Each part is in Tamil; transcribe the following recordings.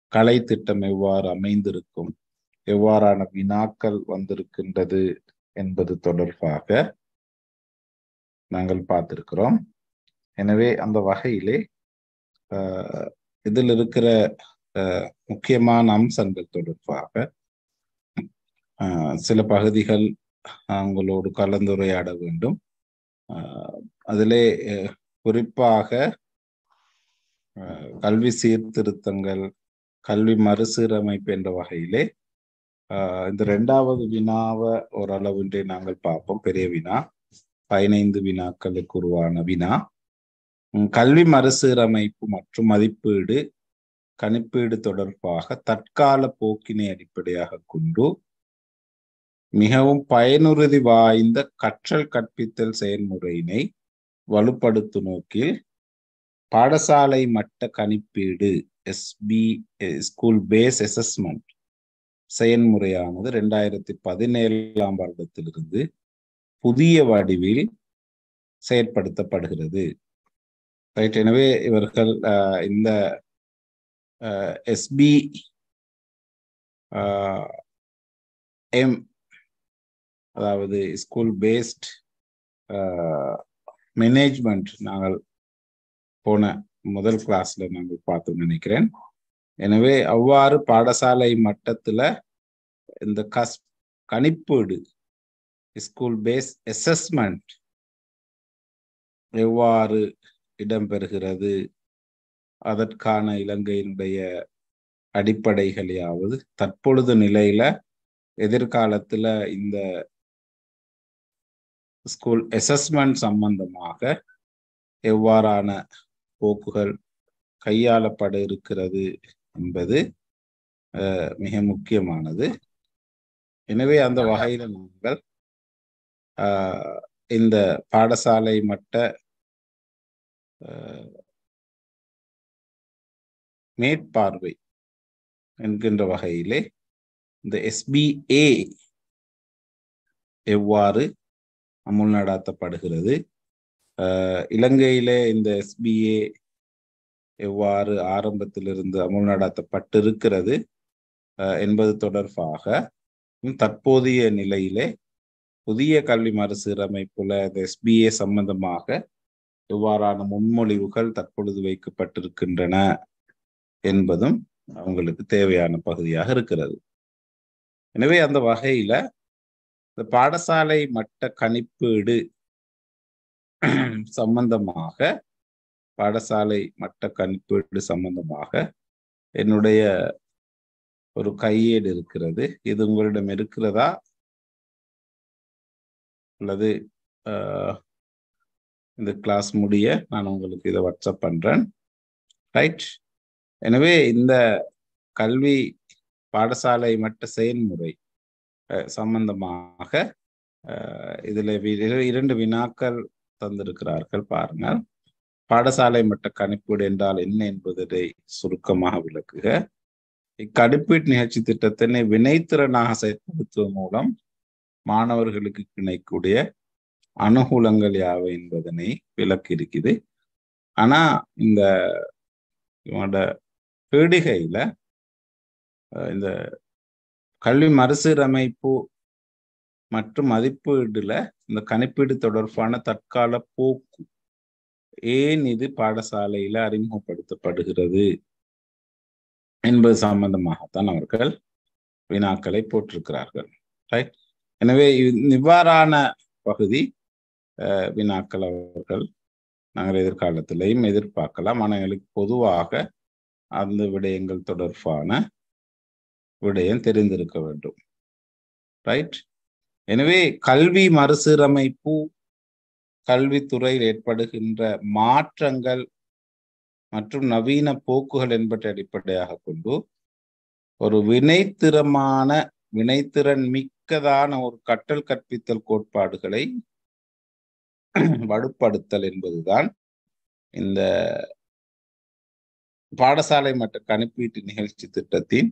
கலை திட்டம் எவ்வாறு அமைந்திருக்கும், எவ்வாறான வினாக்கள் வந்திருக்கின்றது என்பது தொடர்பாக நாங்கள் பார்த்திருக்கிறோம். எனவே அந்த வகையிலே இதில் இருக்கிற முக்கியமான அம்சங்கள் தொடர்பாக சில பகுதிகள் உங்களோடு கலந்துரையாட வேண்டும். அதிலே குறிப்பாக கல்வி சீர்திருத்தங்கள், கல்வி மறுசீரமைப்பு என்ற வகையிலே இந்த 2வது வினாவை ஓரளவுன்றே நாங்கள் பார்ப்போம். பெரிய வினா 15 வினாக்களுக்கு உருவான வினா. கல்வி மறுசீரமைப்பு மற்றும் மதிப்பீடு கணிப்பீடு தொடர்பாக தற்கால போக்கினை அடிப்படையாக கொண்டு மிகவும் பயனுறுதி வாய்ந்த கற்றல் கற்பித்தல் செயல்முறையினை வலுப்படுத்தும் நோக்கில் பாடசாலை மட்ட கணிப்பீடு ஸ்கூல் பேஸ் அசஸ்மெண்ட் செயல்முறையானது 2017ஆம் வருடத்திலிருந்து புதிய வடிவில் செயற்படுத்தப்படுகிறது. எனவே இவர்கள் இந்த SBM, அதாவது ஸ்கூல் பேஸ்ட் மேனேஜ்மெண்ட், நாங்கள் போன முதல் கிளாஸ்ல நாங்கள் பார்த்தோம் நினைக்கிறேன். எனவே அவ்வாறு பாடசாலை மட்டத்துல இந்த கணிப்பீடு ஸ்கூல் பேஸ் அசஸ்மெண்ட் எவ்வாறு இடம்பெறுகிறது, அதற்கான இலங்கையினுடைய அடிப்படைகளையாவது தற்பொழுது நிலையில எதிர்காலத்துல இந்த ஸ்கூல் அசஸ்மெண்ட் சம்பந்தமாக எவ்வாறான போக்குகள் கையாளப்பட இருக்கிறது என்பது மிக முக்கியமானது. எனவே அந்த வகையில் நாங்கள் இந்த பாடசாலை மட்ட மேற்பார்வை என்கின்ற வகையிலே இந்த SBA எவ்வாறு அமுல்நடாத்தப்படுகிறது, இலங்கையிலே இந்த SBA எவ்வாறு ஆரம்பத்திலிருந்து அமுல்நடாத்தப்பட்டிருக்கிறது என்பது தொடர்பாக தற்போதைய நிலையிலே புதிய கல்வி மறுசீரமைப்புல இந்த SBA சம்பந்தமாக எவ்வாறான முன்மொழிவுகள் தற்பொழுது வைக்கப்பட்டிருக்கின்றன என்பதும் அவங்களுக்கு தேவையான பகுதியாக இருக்கிறது. எனவே அந்த வகையில இந்த பாடசாலை மட்ட கணிப்பீடு சம்பந்தமாக என்னுடைய ஒரு கையேடு இருக்கிறது. இது உங்களிடம் இருக்கிறதா அல்லது இந்த கிளாஸ் முடிய நான் உங்களுக்கு இதை வாட்ஸ்அப் பண்றேன். ரைட். எனவே இந்த கல்வி பாடசாலை மட்ட செயல்முறை சம்பந்தமாக இதுல 2 வினாக்கள் தந்திருக்கிறார்கள். பாருங்கள். பாடசாலை மட்ட கணிப்பீடு என்றால் என்ன என்பதை சுருக்கமாக விளக்குக. இக்கணிப்பீட்டு நிகழ்ச்சி திட்டத்தினை வினைத்திறனாக செயல்படுத்துவதன் மூலம் மாணவர்களுக்கு கிடைக்கக்கூடிய அனுகூலங்கள் யாவை என்பதனை விளக்கி இருக்குது. ஆனா இந்த பீடிகையில இந்த கல்வி மறுசீரமைப்பு மற்றும் மதிப்பீடுல இந்த கணிப்பீடு தொடர்பான தற்கால போக்கு ஏன் இது பாடசாலையில அறிமுகப்படுத்தப்படுகிறது என்பது சம்பந்தமாகத்தான் அவர்கள் வினாக்களை போட்டிருக்கிறார்கள். ரைட். எனவே இவ்வாறான பகுதி வினாக்கள் அவர்கள் நாங்கள் எதிர்காலத்திலையும் எதிர்பார்க்கலாம். ஆனால் எங்களுக்கு பொதுவாக அந்த விடயங்கள் தொடர்பான விடயம் தெரிந்திருக்க வேண்டும். ரைட். எனவே கல்வி மறுசீரமைப்பு கல்வித்துறையில் ஏற்படுகின்ற மாற்றங்கள் மற்றும் நவீன போக்குகள் என்பதை அடிப்படையாக கொண்டு ஒரு வினைத்திறன் மிக்கதான ஒரு கற்றல் கற்பித்தல் கோட்பாடுகளை வலுப்படுத்தல் என்பதுதான் இந்த பாடசாலை மட்ட கணிப்பீட்டு நிகழ்ச்சி திட்டத்தின்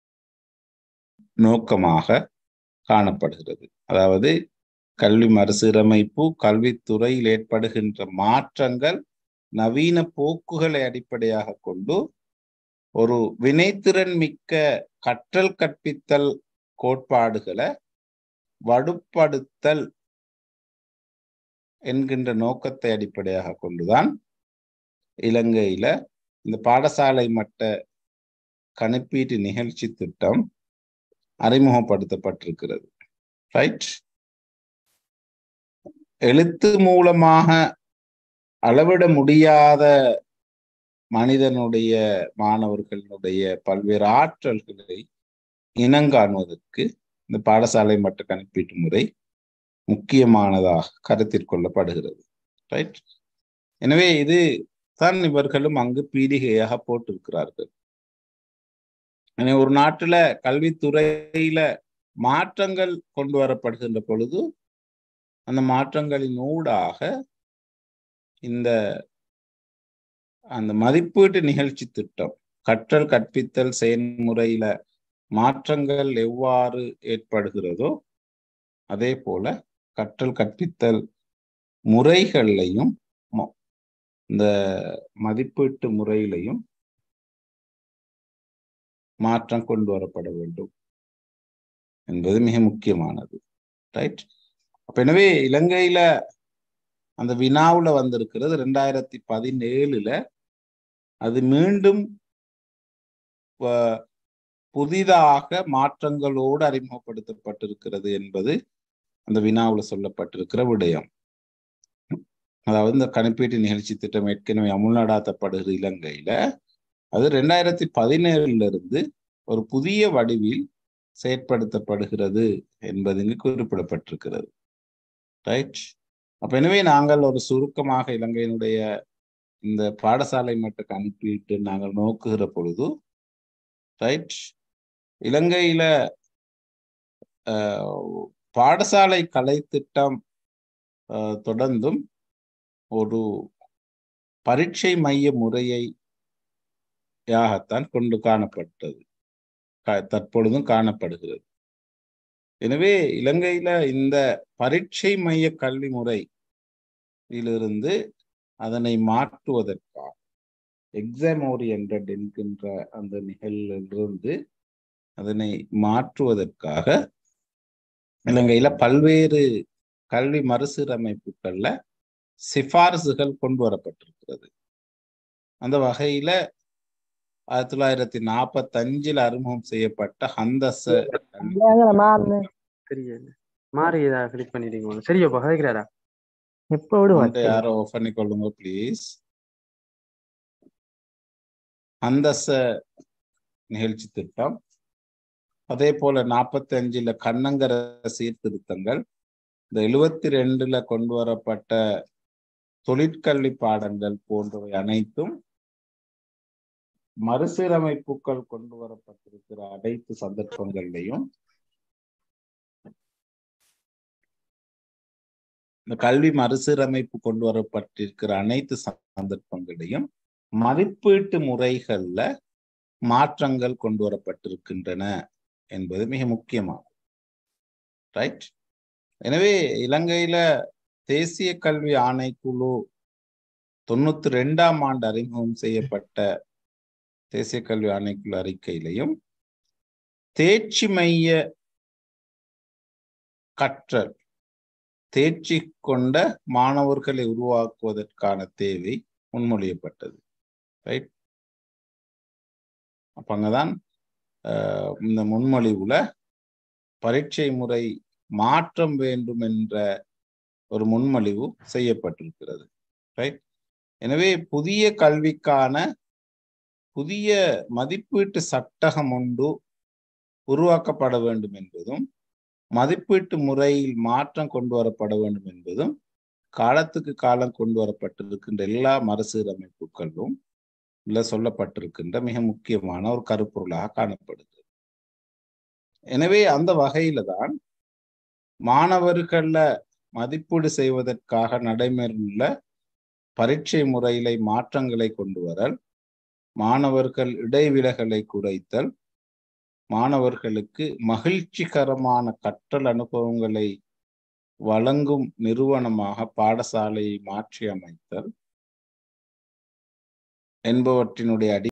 நோக்கமாக காணப்படுகிறது. அதாவது கல்வி மறுசீரமைப்பு கல்வித்துறையில் ஏற்படுகின்ற மாற்றங்கள் நவீன போக்குகளை அடிப்படையாக கொண்டு ஒரு வினைத்திறன் மிக்க கற்றல் கற்பித்தல் கோட்பாடுகளை வடுப்படுத்தல் என்கின்ற நோக்கத்தை அடிப்படையாக கொண்டுதான் இலங்கையில இந்த பாடசாலை மட்ட கணிப்பீட்டு நிகழ்ச்சி திட்டம் அறிமுகப்படுத்தப்பட்டிருக்கிறது. ரைட். எழுத்து மூலமாக அளவிட முடியாத மனிதனுடைய மாணவர்களுடைய பல்வேறு ஆற்றல்களை இனங்காணுவதற்கு இந்த பாடசாலை மட்ட கணிப்பீட்டு முறை முக்கியமானதாக கருத்தில் கொள்ளப்படுகிறது. ரைட். எனவே இது தான் இவர்களும் அங்கு பீடிகையாக போட்டிருக்கிறார்கள். ஒரு நாட்டுல கல்வித்துறையில மாற்றங்கள் கொண்டு வரப்படுகின்ற பொழுது அந்த மாற்றங்களின் ஊடாக அந்த மதிப்பீட்டு நிகழ்ச்சி திட்டம் கற்றல் கற்பித்தல் செயல்முறையில மாற்றங்கள் எவ்வாறு ஏற்படுகிறதோ அதே போல கற்றல் கற்பித்தல் முறைகளையும் இந்த மதிப்பீட்டு முறையிலையும் மாற்றம் கொண்டு வரப்பட வேண்டும் என்பது மிக முக்கியமானது. ரைட். அப்ப எனவே இலங்கையில அந்த வினாவுல வந்திருக்கிறது 2017 அது மீண்டும் புதிதாக மாற்றங்களோடு அறிமுகப்படுத்தப்பட்டிருக்கிறது என்பது அந்த வினாவுல சொல்லப்பட்டிருக்கிற விடயம். அதாவது இந்த கணிப்பீட்டு நிகழ்ச்சி திட்டம் ஏற்கனவே அமுல்நடாத்தப்படுகிற இலங்கையில அது 2017 ஒரு புதிய வடிவில் செயற்படுத்தப்படுகிறது என்பது இங்கு குறிப்பிடப்பட்டிருக்கிறது. ரைட். அப்ப எனவே நாங்கள் ஒரு சுருக்கமாக இலங்கையினுடைய இந்த பாடசாலை மட்ட கணிப்பீட்டு நாங்கள் நோக்குகிற பொழுது ரைட் இலங்கையில பாடசாலை கலை திட்டம் தொடர்ந்தும் ஒரு பரீட்சை மைய முறையாகத்தான் கொண்டு காணப்பட்டது, தற்பொழுதும் காணப்படுகிறது. எனவே இலங்கையில இந்த பரீட்சை மைய கல்வி முறையிலிருந்து அதனை மாற்றுவதற்காக எக்ஸாம் ஓரியன்டட் என்கின்ற அந்த நிகழ்விலிருந்து அதனை மாற்றுவதற்காக இலங்கையில பல்வேறு கல்வி மறுசீரமைப்புகள்ல சிபாரிசுகள் கொண்டு வரப்பட்டிருக்கிறது. அந்த வகையில 1945 அறிமுகம் செய்யப்பட்ட ஹந்தச யாரோ ஆஃப் பண்ணிக்கொள்ளுங்க பிளீஸ். ஹந்தச நிகழ்ச்சி திட்டம், அதே போல 45 கண்ணங்கர சீர்திருத்தங்கள், இந்த 72 கொண்டு வரப்பட்ட தொழிற்கல்வி பாடங்கள் போன்றவை அனைத்தும் மறுசீரமைப்புகள் கொண்டு வரப்பட்டிருக்கிற அனைத்து சந்தர்ப்பங்களையும் இந்த கல்வி மறுசீரமைப்பு கொண்டு வரப்பட்டிருக்கிற அனைத்து சந்தர்ப்பங்களையும் மதிப்பீட்டு முறைகள்ல மாற்றங்கள் கொண்டு வரப்பட்டிருக்கின்றன என்பது மிக முக்கியமானது. ரைட். எனவே இலங்கையில தேசிய கல்வி ஆணைக்குழு 92ஆம் ஆண்டு அறிமுகம் செய்யப்பட்ட தேசிய கல்வி ஆணைக்குழு அறிக்கையிலையும் தேர்ச்சி மைய கற்றல், தேர்ச்சி கொண்ட மாணவர்களை உருவாக்குவதற்கான தேவை முன்மொழியப்பட்டது. ரைட். அப்ப அங்கதான் இந்த முன்மொழிவுல பரீட்சை முறை மாற்றம் வேண்டும் என்ற ஒரு முன்மொழிவு செய்யப்பட்டிருக்கிறது. ரைட். எனவே புதிய கல்விக்கான புதிய மதிப்பீட்டு சட்டகம் ஒன்று உருவாக்கப்பட வேண்டும் என்பதும் மதிப்பீட்டு முறையில் மாற்றம் கொண்டு வரப்பட வேண்டும் என்பதும் காலத்துக்கு காலம் கொண்டு வரப்பட்டிருக்கின்ற எல்லா மறுசீரமைப்புகளும் சொல்லப்பட்டிருக்கின்ற மிக முக்கியமான ஒரு கருப்பொருளாக காணப்படுகிறது. எனவே அந்த வகையில தான் மாணவர்கள மதிப்பீடு செய்வதற்காக நடைமுறையுள்ள பரீட்சை முறையில மாற்றங்களை கொண்டு வரல், மாணவர்கள் இடைவிலகலை குறைத்தல், மாணவர்களுக்கு மகிழ்ச்சிகரமான கற்றல் அனுபவங்களை வழங்கும் நிறுவனமாக பாடசாலையை மாற்றி அமைத்தல் என்பவற்றினுடைய